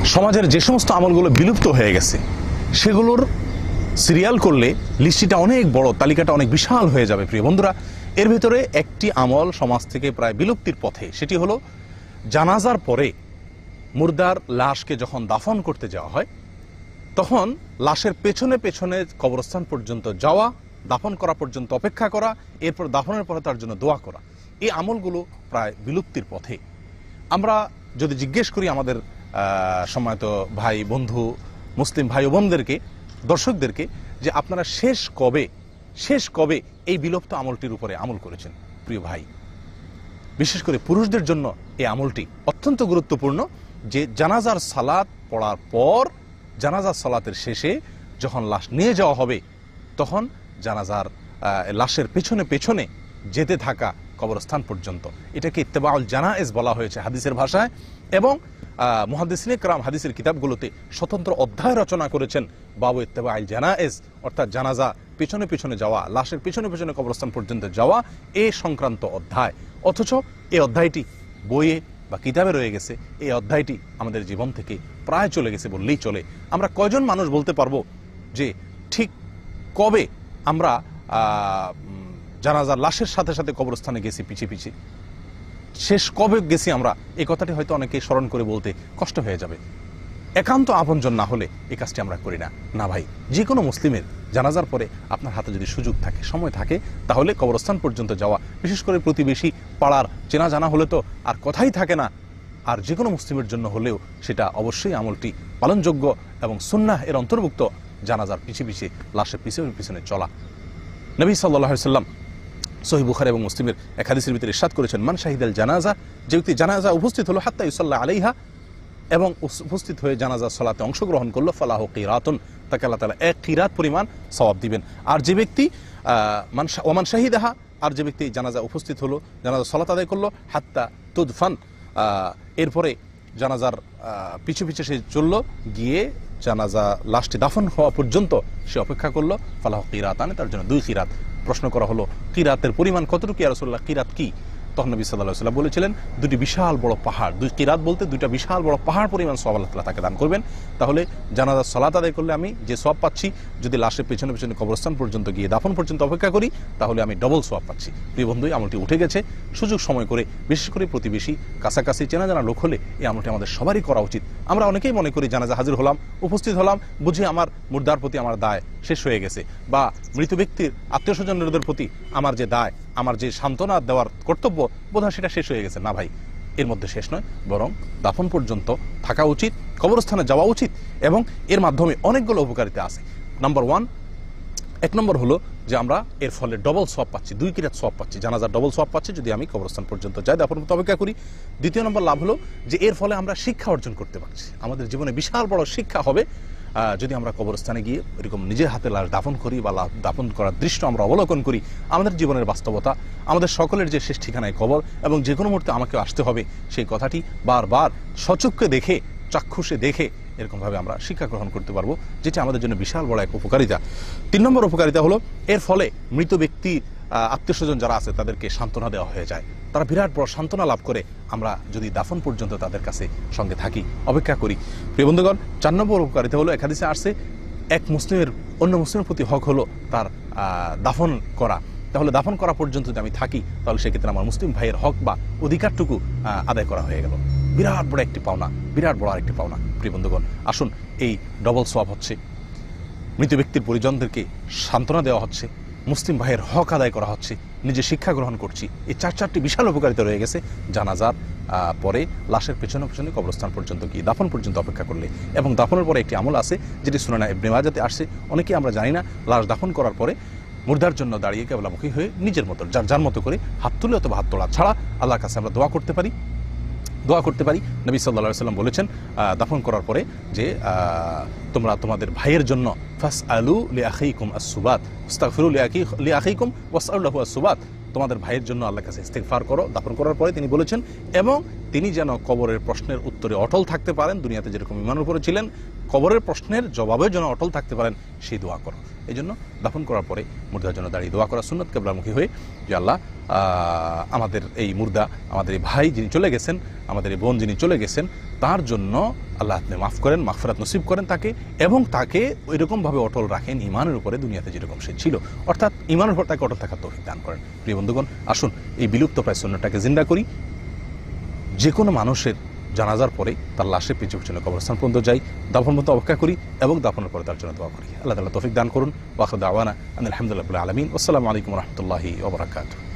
সমাজের যে সমস্ত আমলগুলো বিলুপ্ত হয়ে গেছে সেগুলোর সিরিয়াল করলে লিস্টটা অনেক বড়, তালিকাটা অনেক বিশাল হয়ে যাবে। প্রিয় বন্ধুরা, এর ভিতরে একটি আমল সমাজ থেকে প্রায় বিলুপ্তির পথে, সেটি হলো জানাজার পরে মুর্দার লাশকে যখন দাফন করতে যাওয়া হয় তখন লাশের পেছনে পেছনে কবরস্থান পর্যন্ত যাওয়া, দাফন করা পর্যন্ত অপেক্ষা করা, এরপর দাফনের পরে তার জন্য দোয়া করা। এই আমলগুলো প্রায় বিলুপ্তির পথে। আমরা যদি জিজ্ঞেস করি আমাদের সম্মানিত ভাই বন্ধু মুসলিম ভাই ও বোনদেরকে, দর্শকদেরকে, যে আপনারা শেষ কবে এই বিলুপ্ত আমলটির উপরে আমল করেছেন? প্রিয় ভাই, বিশেষ করে পুরুষদের জন্য এই আমলটি অত্যন্ত গুরুত্বপূর্ণ, যে জানাজার সালাত পড়ার পর জানাজার সালাতের শেষে যখন লাশ নিয়ে যাওয়া হবে তখন জানাজার লাশের পেছনে পেছনে যেতে থাকা কবরস্থান পর্যন্ত। এটাকে ইত্তেবাউল জানায়েজ বলা হয়েছে হাদিসের ভাষায়, এবং মুহাদ্দিসিনে কেরাম হাদিসের কিতাবগুলোতে স্বতন্ত্র অধ্যায় রচনা করেছেন বাবু ইত্তেবাউল জানায়েজ, অর্থাৎ জানাজা পেছনে পেছনে যাওয়া, লাশের পেছনে পেছনে কবরস্থান পর্যন্ত যাওয়া, এ সংক্রান্ত অধ্যায়। অথচ এই অধ্যায়টি বইয়ে বা কিতাবে রয়ে গেছে, এই অধ্যায়টি আমাদের জীবন থেকে প্রায় চলে গেছে বললেই চলে। আমরা কয়জন মানুষ বলতে পারবো যে ঠিক কবে আমরা জানাজার লাশের সাথে সাথে কবরস্থানে গেছি পিছিয়ে পিছিয়ে, শেষ কবে গেছি আমরা? এই কথাটি হয়তো অনেকে স্মরণ করে বলতে কষ্ট হয়ে যাবে। একান্ত আপনজন না হলে এই কাজটি আমরা করি না ভাই। যে কোনো মুসলিমের জানাজার পরে আপনার হাতে যদি সুযোগ থাকে, সময় থাকে, তাহলে কবরস্থান পর্যন্ত যাওয়া, বিশেষ করে প্রতিবেশী পাড়ার চেনা জানা হলে তো আর কথাই থাকে না। আর যে কোনো মুসলিমের জন্য হলেও সেটা অবশ্যই আমলটি পালনযোগ্য এবং সুন্নাহ এর অন্তর্ভুক্ত, জানাজার পিছিয়ে পিছিয়ে লাশের পিছনে পিছনে চলা। নবী সাল্লাল্লাহু আলাইহি ওয়াসাল্লাম সহিহ বুখারী এবং মুসলিমের এক হাদিসের ভিতরে ইরশাদ করেছেন, মান শাহিদাল জানাজা, যে ব্যক্তি জানাজা উপস্থিত হলো, হাত্তা ইউসাল্লা আলাইহা, এবং উপস্থিত হয়ে জানাজার সালাতে অংশগ্রহণ করলো, ফালাহু কিরাতুন, তাকে আল্লাহ তাআলা এক কিরাত পরিমাণ সওয়াব দিবেন। আর যে ব্যক্তি ওমান শাহিদাহা, আর যে ব্যক্তি জানাজা উপস্থিত হলো, জানাজা সালাত আদায় করলো, হাত্তা তুদফান, এরপরে জানাজার পিছু পিছু সে চলল, গিয়ে জানাজা লাশটি দাফন হওয়া পর্যন্ত সে অপেক্ষা করলো, ফালাহু কিরাতান, তার জন্য 2 কিরাত। প্রশ্ন করা হলো, কিরাতের পরিমাণ কতটুকু ইয়া রাসূলুল্লাহ, কিরাত কি? তখন নবী সাল্লাল্লাহু আলাইহি ওয়াসাল্লাম বলেছিলেন, 2টি বিশাল বড় পাহাড়। 2 কিরাত বলতে 2টা বিশাল বড় পাহাড় পরিমাণ সওয়াব আল্লাহ তাআলা তাকে দান করবেন। তাহলে জানাজার সালাত আদায় করলে আমি যে সওয়াব পাচ্ছি, যদি লাশের পেছনে পেছনে কবরস্থান পর্যন্ত গিয়ে দাফন পর্যন্ত অপেক্ষা করি, তাহলে আমি ডবল সওয়াব পাচ্ছি। প্রিয় বন্ধু, আমলটি উঠে গেছে। সুযোগ সময় করে, বিশেষ করে প্রতিবেশী কাছাকাছি চেনা জানা লোক হলে এই আমলটি আমাদের সবারই করা উচিত। আমরা অনেকেই মনে করি জানাজা হাজির হলাম, উপস্থিত হলাম, বুঝি আমার মুর্দার প্রতি আমার দায় শেষ হয়ে গেছে, বা মৃত ব্যক্তির আত্মীয় স্বজনদের প্রতি আমার যে দায়, আমার যে সান্ত্বনা দেওয়ার কর্তব্য, বোধহয় সেটা শেষ হয়ে গেছে। না ভাই, এর মধ্যে শেষ নয়, বরং দাফন পর্যন্ত থাকা উচিত, কবরস্থানে যাওয়া উচিত, এবং এর মাধ্যমে অনেকগুলো উপকারিতা আছে। এক নম্বর হলো যে আমরা এর ফলে ডবল সওয়াব পাচ্ছি, 2 কিরাত সওয়াব পাচ্ছি, জানাজার ডবল সওয়াব পাচ্ছি যদি আমি কবরস্থান পর্যন্ত যাই, দাফন পর্যন্ত অপেক্ষা করি। দ্বিতীয় নম্বর লাভ হলো যে এর ফলে আমরা শিক্ষা অর্জন করতে পারছি। আমাদের জীবনে বিশাল বড় শিক্ষা হবে যদি আমরা কবরস্থানে গিয়ে এরকম নিজের হাতে লাশ দাফন করি, বা দাফন করার দৃশ্য আমরা অবলোকন করি। আমাদের জীবনের বাস্তবতা, আমাদের সকলের যে শেষ ঠিকানায় কবর, এবং যে কোনো মুহূর্তে আমাকে আসতে হবে, সেই কথাটি বারবার সচক্ষে দেখে, চাক্ষুষে দেখে এরকমভাবে আমরা শিক্ষা গ্রহণ করতে পারবো, যেটা আমাদের জন্য বিশাল বড় এক উপকারিতা। 3 নম্বর উপকারিতা হলো এর ফলে মৃত ব্যক্তি আত্মীয় স্বজন যারা আছে তাদেরকে সান্ত্বনা দেওয়া হয়ে যায়। তারা বিরাট বড় সান্ত্বনা লাভ করে আমরা যদি দাফন পর্যন্ত তাদের কাছে সঙ্গে থাকি, অপেক্ষা করি। প্রিয় বন্ধুগণ, 4 নম্বর উপকারিতা হলো, এক হাদিসে আসছে, এক মুসলিমের অন্য মুসলিমের প্রতি হক হলো তার দাফন করা। তাহলে দাফন করা পর্যন্ত যদি আমি থাকি, তাহলে সেক্ষেত্রে আমার মুসলিম ভাইয়ের হক বা অধিকারটুকু আদায় করা হয়ে গেল। বিরাট বড় একটি পাওনা, বিরাট বড় আরেকটি পাওনা। প্রিয় বন্ধুগণ, আসুন, এই ডবল সওয়াব হচ্ছে, মৃত ব্যক্তির পরিজনদেরকে সান্ত্বনা দেওয়া হচ্ছে, মুসলিম ভাইয়ের হক আদায় করা হচ্ছে, নিজে শিক্ষা গ্রহণ করছি। এই 4টি বিশাল উপকারিতা রয়ে গেছে জানাজার পরে লাশের পেছনে পেছনে কবরস্থান পর্যন্ত গিয়ে দাফন পর্যন্ত অপেক্ষা করলে। এবং দাফনের পরে একটি আমল আছে যেটি সুনান ইবনে মাজাতে আসছে, অনেকেই আমরা জানি না। লাশ দাফন করার পরে মুর্দার জন্য দাঁড়িয়ে কেবলামুখী হয়ে নিজের মতো, যার মতো করে হাত তুলে অথবা হাত তোলা ছাড়া আল্লাহর কাছে আমরা দোয়া করতে পারি। নবী সাল্লাল্লাহু আলাইহি ওয়াসাল্লাম বলেছেন দাফন করার পরে যে তোমরা তোমাদের ভাইয়ের জন্য ফাসআলু লিআখিকুম আস-সুবাত ইস্তাগফিরু লিআখিকুম ওয়াসআলু লাহু আস-সুবাত, তোমাদের ভাইয়ের জন্য আল্লাহর কাছে ইস্তিগফার করো। দাফন করার পরে তিনি বলেছেন, এবং তিনি যেন কবরের প্রশ্নের উত্তরে অটল থাকতে পারেন, দুনিয়াতে যেরকম ঈমানের উপরে ছিলেন, কবরের প্রশ্নের জবাবে যেন অটল থাকতে পারেন, সেই দোয়া করো। এই জন্য দাফন করার পরে মুর্দার জন্য দাঁড়িয়ে দোয়া করা সুন্নাত, কিবলামুখী হয়ে, যে আল্লাহ আমাদের এই মুর্দা, আমাদের এই ভাই যিনি চলে গেছেন, আমাদের এই বোন যিনি চলে গেছেন, তার জন্য আল্লাহ আপনি মাফ করেন, মাগফিরাত নসিব করেন তাকে, এবং তাকে ওইরকমভাবে অটল রাখেন ইমানের উপরে দুনিয়াতে যেরকম সে ছিল, অর্থাৎ ইমানের উপর তাকে অটল থাকার তৌফিক দান করেন। প্রিয় বন্ধুগণ, আসুন এই বিলুপ্ত প্রায় সুন্নতটাকে জিন্দা করি। যে কোনো মানুষের জানাজার পরে তার লাশের পিছনে কবরস্থান পর্যন্ত যাই, দাফন পর্যন্ত অপেক্ষা করি এবং দাফনের পরে তার জন্য দোয়া করি। আল্লাহ তাআলা তৌফিক দান করুন। ওয়া আখিরু দাওয়ানা আলহামদুলিল্লাহি রাব্বিল আলামিন। আসসালামু আলাইকুম ওয়া রাহমাতুল্লাহি ওয়া বারাকাতুহু।